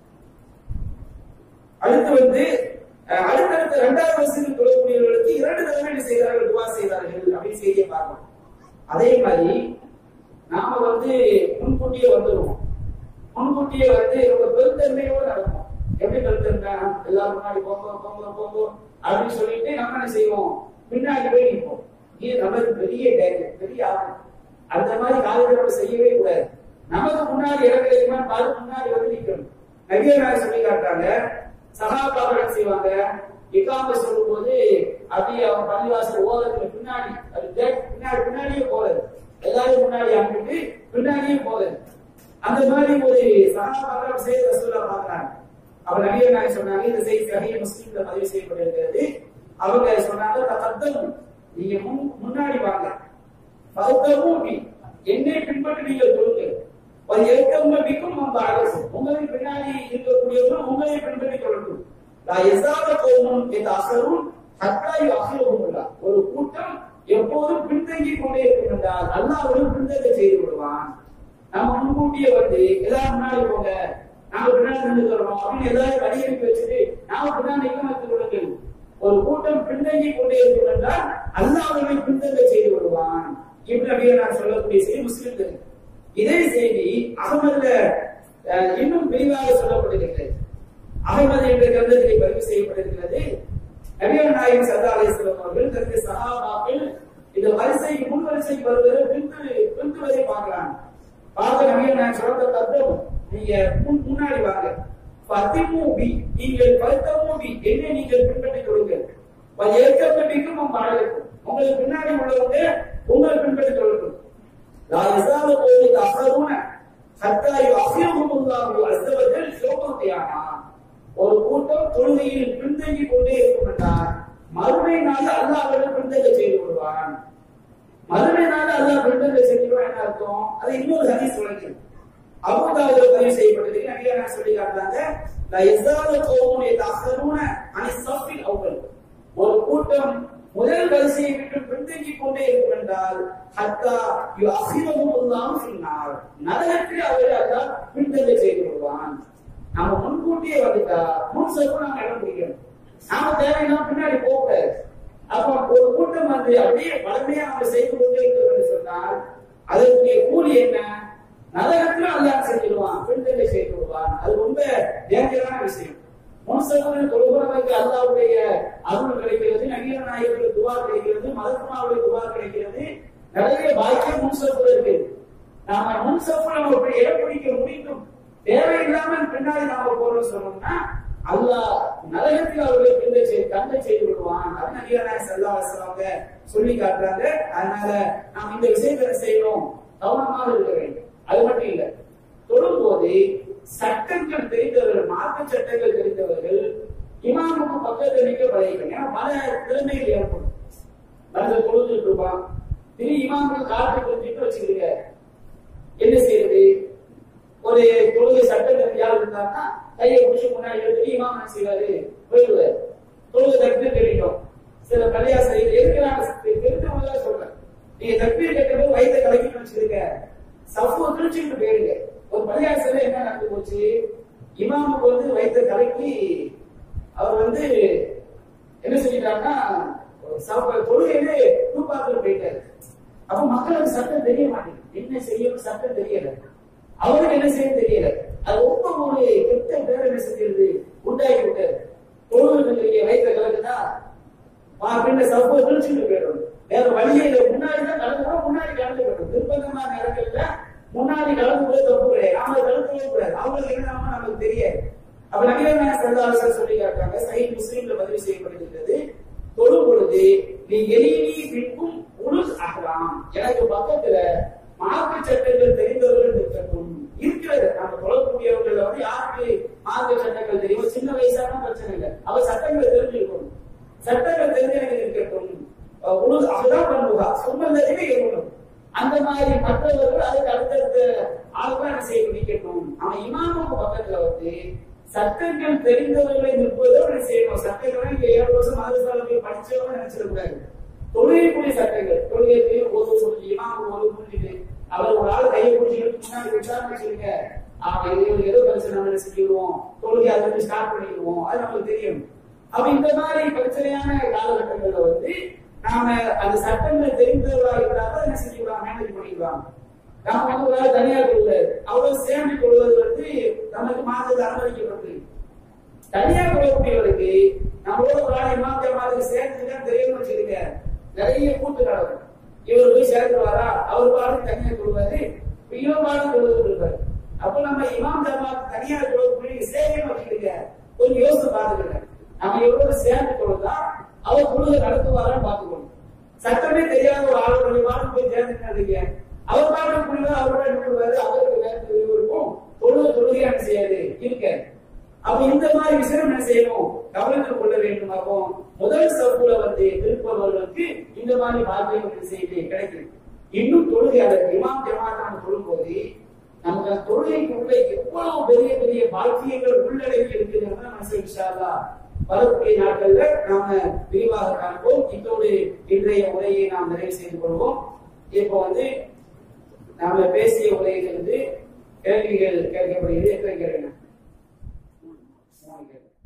Speaker 1: அடுத்து வந்து அடுத்தடுத்த இரண்டாவது வரிசையில் தொழக்கூடியவர்களுக்கு இரண்டு தடவை செய்தார்கள், துவா செய்தார்கள் அப்படின்னு செய்தியை பார்க்கணும். அதே மாதிரி நாம வந்து முன்கூட்டியே வந்துடுவோம். முன்கூட்டியே வந்து ரொம்ப பெருந்தன்மையோடு நடக்கும். எப்படி பெருந்தன்மை? எல்லாரும் முன்னாடி போங்க போங்க போங்க அப்படின்னு சொல்லிட்டு நம்ம என்ன செய்வோம், பின்னாடி போய் நிற்போம். இது நமக்கு பெரிய டேஞ்சர், பெரிய ஆபத்து. அந்த மாதிரி காலத்தை செய்யவே கூடாது. நமக்கு முன்னாடி இடம் கிடைக்குமான்னு பார்த்து முன்னாடி வந்து நிற்கணும். நபிகள் நாயகம் சொல்லி காட்டுறாங்க, சஹாபாக்கள் என்ன செய்வாங்க, இகாமத் சொல்லும் போது அப்படியே அவன் பள்ளிவாசல் ஓரத்துல பின்னாடி அது பின்னாடி பின்னாடியே போறது, எல்லாரும் முன்னாடி அனுப்பிட்டு பின்னாடியே போறது. அந்த மாதிரி ஒரு சஹாபாக்கள் செய்த ரசூலுல்லாஹ் பார்க்கறாங்க. அவர் நபிகள் நாயகம் சொன்னாங்க, இந்த செய்தி சஹீஹ் முஸ்லிம்ல பதிவு செய்யப்பட்டிருக்கிறது. அவங்க சொன்னாங்க, தகத்தம் நீங்க முன்னாடி வாங்க, பதத்தமும் என்னை பின்பற்றி நீங்கள் சொல்லுங்க, ஒரு ஏற்கம்பிக்கும் நம்ம அழகு உங்களை பின்னாடி இருக்கக்கூடியவர்கள் உங்களை பின்பற்றி சொல்லட்டும். நான் எசாத கோமும் இந்த அசரும் ஹத்தாய் அசுரவும் ஒரு கூட்டம் எப்போதும் பின்தங்கி கொண்டே இருக்கும் என்றால் அல்லாஹ்வும் பின்தங்க செய்து விடுவான். நம்ம முன்கூட்டியே வந்து எல்லாரும் முன்னாடி போங்க, நாங்க பின்னாடி நின்று சொல்றோம் அப்படின்னு எல்லாரும் வடிவமைப்பு வச்சுட்டு நாம பின்னாடி நிகழ்த்து விடுங்கள். ஒரு கூட்டம் பின்தங்கி கொண்டே இருக்கும் என்றால் அல்லாஹ்வை பின்தங்க செய்து விடுவான். இப்படி அப்படியே நான் சொல்லக்கூடிய செய்தி முஸ்லிம்கள். இதே செய்தி அகமதுல இன்னும் விரிவாக சொல்லப்பட்டிருக்கிறது. அகமது என்ற கிரந்தத்திலே பதிவு செய்யப்பட்டிருக்கிறது. நபிகள் நாயகம் ஸல்லல்லாஹு அலைஹி வஸல்லம் அவர்கள் தன்னுடைய சஹாபாக்கள் இந்த வரிசை முன் வரிசைக்கு வருவதை பின்பு பின்பு வரை பார்க்கிறாங்க. பார்த்த நபிகள் நாயகம் சொல்ற தத்துவம், நீங்க முன்னாடி வாங்க, பத்திமூபி நீங்கள் பத்தமூபி என்னை நீங்கள் பின்பற்றி கொள்ளுங்கள், ஏற்கப்பட்டிக்கும் நம்ம அழகும் உங்களுக்கு பின்னாடி உள்ளவங்க உங்களை பின்பற்றி கொள்ளட்டும். லா யஸாலு கௌமி தஃபருன ஹத்தா யுஅஃபிருஹுல்லாஹு அஸ்ஸ வ ஜல் யௌமல் கியாமா. ஒரு கூட்டம் தொழுகையில் பின்தங்கி கொண்டே இருக்கும் என்றால் மறுமை நாள் அல்லாஹ்விடம் பின்தங்க செய்து விடுவான். மறுமை நாள் அல்லாஹ் பின்தங்க செய்வான் என்ன அர்த்தம்? அது இன்னொரு ஹதீஸ் சொல்லுது. அபூதாவுல பதிவு செய்யப்பட்டிருக்கு. நபிகள் நாயகம் சொல்லி காட்டுறாங்க, லா யஸாலு கௌமி தஃபருன அனி ஸஃபில் அவ்வல். ஒரு கூட்டம் முதல் வரிசையை விட்டு பின்தங்கி கொண்டே இருக்கும் என்றால் ஹத்தா யுஅஃபிருஹுல்லாஹு ஃபின்னார், நரகத்தில் அவரை அல்லாஹ் பின்தங்க செய்து விடுவான். நாம முன்கூட்டியே வந்துட்டா முன் சப்பு நாம இடம் பிடிக்கணும். நாம தேவைன்னா பின்னாடி போகக்கூடாது. அப்ப ஒரு கூட்டம் வந்து அப்படியே வளமையா அவங்க செய்து கொண்டே இருக்கிறது சொன்னால் அதற்குரிய கூலி என்ன? நரகத்தில் அல்லாஹ் செஞ்சிடுவான், பின்தங்க செய்து விடுவான். அது ரொம்ப டேஞ்சரான விஷயம். முன்சப்புடன் தொழுகிறவருக்கு அல்லாஹ்வுடைய அருள் கிடைக்கிறது, நபிகள் நாயகத்துக்கு துவா கிடைக்கிறது, மலக்குமாருடைய துவா கிடைக்கிறது, நிறைய பாக்கியம் முன்சப்புல இருக்கு. நாம முன்சப்புல நம்ம இடம் பிடிக்க முடியும். தேவையில்லாமல் பின்னாடி நாம போறோம் சொன்னோம்னா அல்லாஹ் நரகத்தில் அவர்களை பிந்தை செய்து தந்தை செய்து விடுவான். அது நபிகள் நாயகம் ஸல்லல்லாஹு அலைஹி வஸல்லம் சொல்லி காட்டுறாங்க. அதனால நாம் இந்த விஷயத்தை செய்யணும், கவனமாக இருக்க வேண்டும். அது மட்டும் இல்ல, தொழும்போது சட்டங்கள் தெரிந்தவர்கள், மார்க்க சட்டங்கள் தெரிந்தவர்கள் இமாமுக்கு பக்கத்துல நிக்க பழகிக்கணும். ஏன்னா பல திறமைகள் ஏற்படும். மனதில் தொழுதுட்டு இருப்பான், திரு இமாமுக்கு காற்று கொடுத்துட்டு வச்சுக்கிறீங்க, என்ன செய்யறது? ஒரு தொழுகை சட்ட தெரியாத இருந்தாருன்னா கையை பிடிச்சி முன்னாடி எடுத்து இமாம் என்ன செய்வாரு? போயிடுவாரு. தொழுகை தட்டு கேட்டோம். சில பள்ளியாசை இருக்கிறாங்க, தெரிஞ்சவங்க சொல்றேன், நீங்க தக்பீர் கேட்கறது வயிற்றை கலக்கிட்டு வச்சிருக்க, சஃபு கிழிச்சுட்டு போயிடுங்க. ஒரு பள்ளியாசையில என்ன நடந்து போச்சு, இமாமுக்கு வந்து வயிற்றை கலக்கி அவர் வந்து என்ன செஞ்சிட்டாருன்னா தொழுகையிலே தூப்பாத்துல போயிட்டாரு. அப்ப மக்களுக்கு சட்டம் தெரிய மாட்டேங்குது, என்ன செய்யணும் சட்டம் தெரியல, அவருக்கு என்ன செய்ய தெரியல. அது ரொம்ப ஒரு கெட்ட பேர் என்ன செஞ்சிருது உண்டாக்கி விட்டாரு. தொழுகை வயிற்றை கலக்குதா அப்படின்னு சஃபு கிழிச்சுட்டு போயிடும். வேற வழியில முன்னாடிதான் கலந்துதான் முன்னாடி கலந்து போயிடும். நிர்பந்தமான இடங்கள்ல முன்னாடி கலந்து போய் தப்பு கிடையாது, நாம கலந்து கூடாது. அவங்களுக்கு என்ன நமக்கு தெரியாது. அப்ப நபிகள் சல்லல்லாஹு சொல்லி காட்டுறாங்க, சஹீஹ் முஸ்லிம்ல பதிவு செய்யப்பட்டிருக்கிறது, தொழும் பொழுது நீ எளினி பின்கும் உருஸ் அகலாம், எனக்கு பக்கத்துல மார்க்க சட்டங்கள் தெரிந்தவர்கள் இருக்கட்டும். இருக்கிறது நம்ம தொழக்கூடியவர்கள் வந்து யாருக்கு மார்க்க சட்டங்கள் தெரியும், சின்ன வயசான பிரச்சனை இல்லை, அவ சட்டங்களை தெரிஞ்சிருக்கணும், சட்டங்கள் தெரிஞ்சு எனக்கு இருக்கட்டும். உருஸ் அகலாம் பண்ணுவா சொன்னதே இருக்கணும். அந்த மாதிரி மற்றவர்கள் அதுக்கு அடுத்தடுத்த ஆளுதான் என்ன செய்ய நிக்கட்டும். அவன் இமாமுக்கு பக்கத்துல வந்து சட்டங்கள் தெரிந்தவர்களை நிற்பதோடு செய்யணும். சட்டங்களை இங்க ஏழு வருஷம் மதரசாலத்தில் படிச்சவங்க நினைச்சிடக்கூடாது. தொழுகைக்குரிய சட்டங்கள், தொழுகைக்கு ஒரு ஒரு இமாமு ஒரு முடிஞ்சுட்டு அவர் ஒரு ஆள் கையை பிடிச்சிட்டு முன்னாடி விசாரணை சொல்லுங்க, அவன் ஏதோ பிரச்சனை நம்ம செஞ்சுடுவோம், தொழுகை அதை வந்து ஸ்டார்ட் பண்ணிடுவோம், அது நமக்கு தெரியும். அப்ப இந்த மாதிரி பிரச்சனையான காலகட்டங்கள்ல வந்து நாம அந்த சட்டங்கள் தெரிந்தவர்களாக இருந்தாலும் என்ன செஞ்சுக்கலாம், மேனேஜ் பண்ணிக்கலாம். நாம வந்து ஒரு ஆள் தனியார் கொள்வது அவ்வளவு சேர்ந்து கொள்வது வந்து நமக்கு மாதத்துக்கு அனுமதிக்கப்பட்டு, தனியார் கொள்ளக்கூடியவருக்கு நம்மளோட ஒரு ஆள் இமாத்திய மாதிரி சேர்ந்துதான் தெரியும்னு வச்சிருக்க, நிறைய கூட்டு நடக்கும். இவர் போய் சேர்ந்துருவாரா, அவர் பாடம் தனியார் கொள்வாரு, இவர் பாடம் கொள்வது இருப்பாரு. அப்ப நம்ம இமாம் ஜமாத் தனியார் கொள்ளக்கூடிய சேவையும் வச்சுக்கிடுங்க, கொஞ்சம் யோசித்து பார்த்துக்கிடுங்க. நம்ம எவ்வளவு சேர்ந்து கொள்வதா அவர் குழுவை நடத்துவாரான்னு பார்த்துக்கணும். சட்டமே தெரியாத ஒரு ஆளுடைய பாடம் போய் சேர்ந்துருக்காதீங்க, அவர் பாடம் புரியுது, அவரோட நின்றுவாரு, அவருக்கு வேறு இருக்கும், தொழுகை தொழுகையா செய்யாது இருக்க. அப்ப இந்த மாதிரி விஷயம் என்ன செய்யணும், கவனத்தில் கொள்ள வேண்டும். அப்போ முதல் சப்புல வந்து திருப்பவர்களுக்கு இந்த மாதிரி பாக்கியம் செய்து கிடைக்கும். இன்னும் தொழுகை அதை இமாம் ஜமாத் நம்ம சொல்லும் போது நமக்கு அந்த தொழுகைக்குள்ள எவ்வளவு பெரிய பெரிய பாக்கியங்கள் உள்ளடங்கி இருக்குதுன்னு நம்ம இன்ஷா வரக்கூடிய நாட்கள்ல நாம விரிவாக காண்போம். இதோடு இன்றைய உரையை நாம் நிறைவு செய்து கொள்வோம். இப்போ வந்து நாம பேசிய உரையிலிருந்து கேள்விகள் கேட்கப்படுகிறது. எத்தனை கேள்வி?